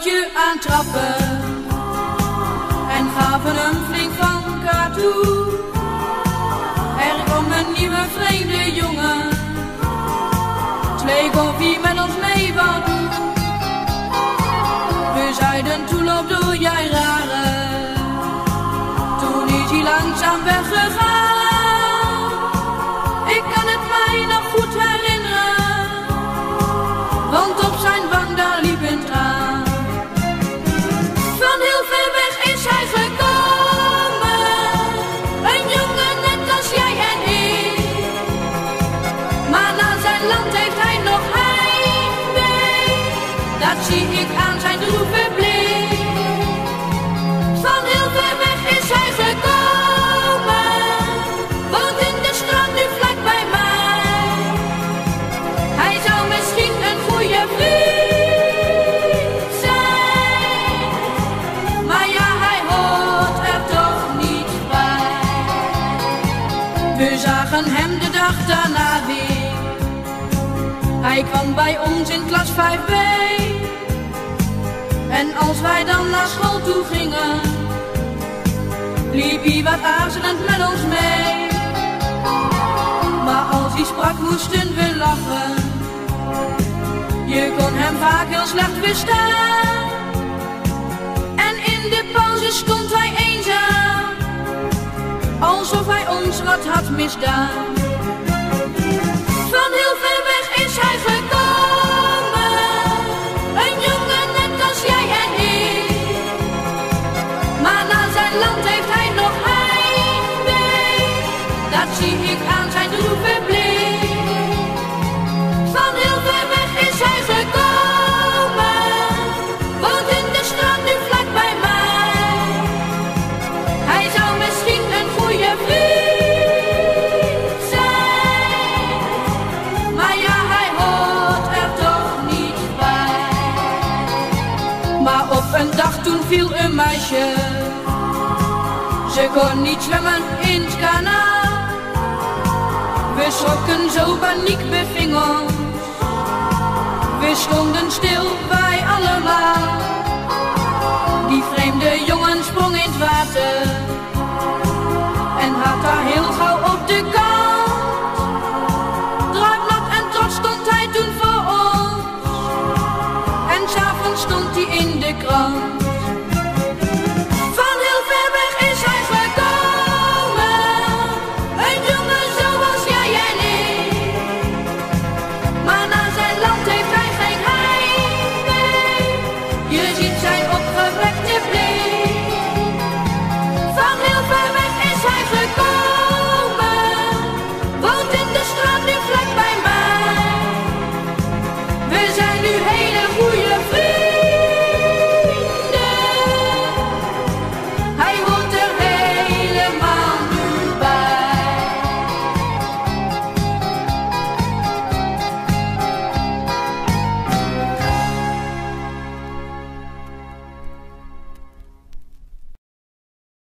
touwtje aan trappen en gaven hem flink van elkaar toe. Er kwam een nieuwe vreemde jongen, het leek of hij met ons mee wou doen. We zeiden toen loop door jij rare, toen is hij langzaam weggegaan. Ik kan het mij nog goed herinneren, want op zijn wang daar liep een traan. Van heel ver weg is hij gekomen, een jongen net als jij en ik. Maar naar zijn land heeft hij nog heimwee, dat zie ik aan zijn droeve blik. Van heel ver weg is hij gekomen, woont in de straat nu vlak bij mij. Hij zou misschien een goede vriend zijn, maar ja, hij hoort er toch niet bij. We zagen hem de dag daarna weer, hij kwam bij ons in klas 5B. En als wij dan naar school toe gingen, liep hij wat aarzelend met ons mee. Maar als hij sprak moesten we lachen, je kon hem vaak heel slecht verstaan. En in de pauze stond hij eenzaam, alsof hij ons wat had misdaan. Van heel ver weg is hij gekomen, een jongen net als jij en ik. Maar naar zijn land heeft hij nog heimwee, dat zie ik aan zijn droeve blik. Van heel ver weg is hij gekomen, woont in de straat nu vlak bij mij. Hij zou misschien een goede vriend zijn, maar ja, hij hoort er toch niet bij. Maar op een dag toen viel een meisje, ze kon niet zwemmen in het kanaal. We schrokken zo, paniek beving ons, we stonden stil, wij allemaal.